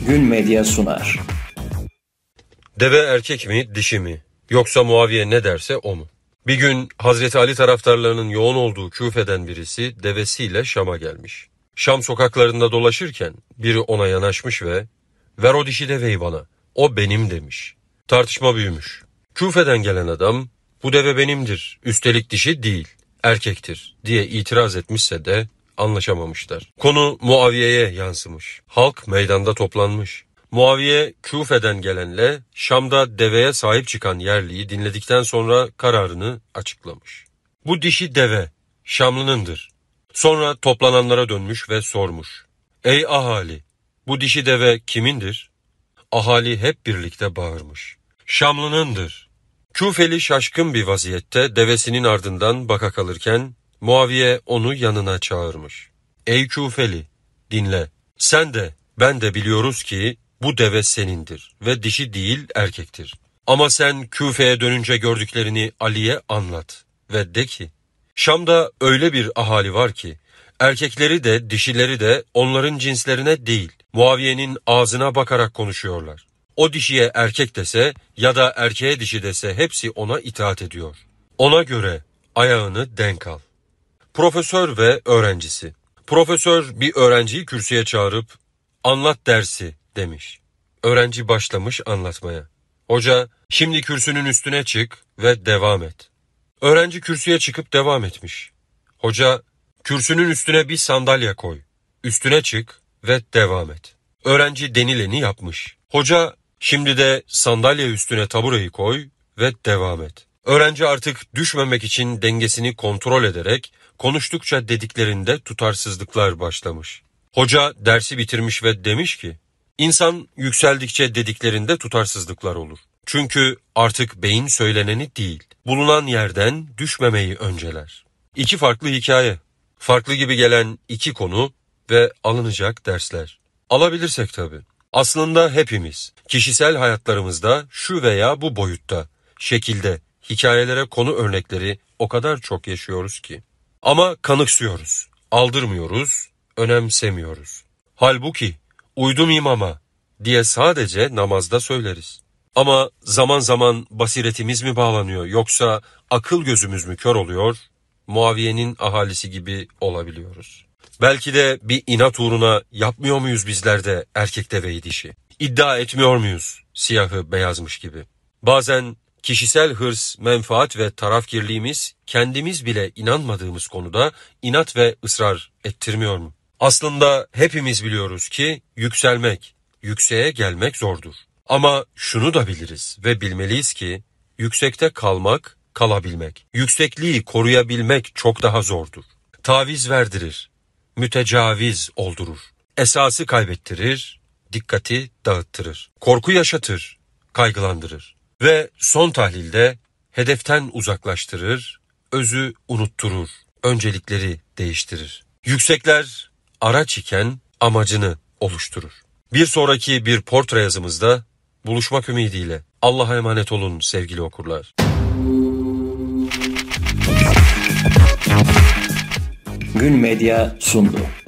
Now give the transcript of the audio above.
Gün Medya sunar. Deve erkek mi, dişi mi? Yoksa Muaviye ne derse o mu? Bir gün Hazreti Ali taraftarlarının yoğun olduğu Küfe'den birisi devesiyle Şam'a gelmiş. Şam sokaklarında dolaşırken biri ona yanaşmış ve "Ver o dişi deveyi bana, o benim" demiş. Tartışma büyümüş. Küfe'den gelen adam "Bu deve benimdir, üstelik dişi değil, erkektir" diye itiraz etmişse de anlaşamamışlar. Konu Muaviye'ye yansımış. Halk meydanda toplanmış. Muaviye Küfe'den gelenle Şam'da deveye sahip çıkan yerliyi dinledikten sonra kararını açıklamış. Bu dişi deve Şamlı'nındır. Sonra toplananlara dönmüş ve sormuş. Ey ahali, bu dişi deve kimindir? Ahali hep birlikte bağırmış. Şamlı'nındır. Küfeli şaşkın bir vaziyette devesinin ardından baka kalırken Muaviye onu yanına çağırmış. Ey Küfeli, dinle. Sen de ben de biliyoruz ki bu deve senindir ve dişi değil erkektir. Ama sen Küfe'ye dönünce gördüklerini Ali'ye anlat ve de ki, Şam'da öyle bir ahali var ki, erkekleri de dişileri de onların cinslerine değil, Muaviye'nin ağzına bakarak konuşuyorlar. O dişiye erkek dese ya da erkeğe dişi dese hepsi ona itaat ediyor. Ona göre ayağını denk al. Profesör ve öğrencisi. Profesör bir öğrenciyi kürsüye çağırıp, anlat dersi demiş. Öğrenci başlamış anlatmaya. Hoca, şimdi kürsünün üstüne çık ve devam et. Öğrenci kürsüye çıkıp devam etmiş. Hoca, kürsünün üstüne bir sandalye koy. Üstüne çık ve devam et. Öğrenci denileni yapmış. Hoca, şimdi de sandalye üstüne tabureyi koy ve devam et. Öğrenci artık düşmemek için dengesini kontrol ederek konuştukça dediklerinde tutarsızlıklar başlamış. Hoca dersi bitirmiş ve demiş ki, İnsan yükseldikçe dediklerinde tutarsızlıklar olur. Çünkü artık beyin söyleneni değil, bulunan yerden düşmemeyi önceler. İki farklı hikaye, farklı gibi gelen iki konu ve alınacak dersler. Alabilirsek tabii. Aslında hepimiz, kişisel hayatlarımızda şu veya bu boyutta, şekilde, hikayelere konu örnekleri o kadar çok yaşıyoruz ki. Ama kanıksıyoruz, aldırmıyoruz, önemsemiyoruz. Halbuki, uydum imama diye sadece namazda söyleriz. Ama zaman zaman basiretimiz mi bağlanıyor yoksa akıl gözümüz mü kör oluyor, Muaviye'nin ahalisi gibi olabiliyoruz. Belki de bir inat uğruna yapmıyor muyuz bizler de erkek deveyi dişi? İddia etmiyor muyuz siyahı beyazmış gibi? Bazen kişisel hırs, menfaat ve tarafkirliğimiz kendimiz bile inanmadığımız konuda inat ve ısrar ettirmiyor mu? Aslında hepimiz biliyoruz ki yükselmek, yükseğe gelmek zordur. Ama şunu da biliriz ve bilmeliyiz ki yüksekte kalmak, kalabilmek, yüksekliği koruyabilmek çok daha zordur. Taviz verdirir, mütecaviz oldurur, esası kaybettirir, dikkati dağıttırır, korku yaşatır, kaygılandırır ve son tahlilde hedeften uzaklaştırır, özü unutturur, öncelikleri değiştirir. Yüksekler araç iken amacını oluşturur. Bir sonraki bir portre yazımızda buluşmak ümidiyle. Allah'a emanet olun sevgili okurlar. Gün Medya sundu.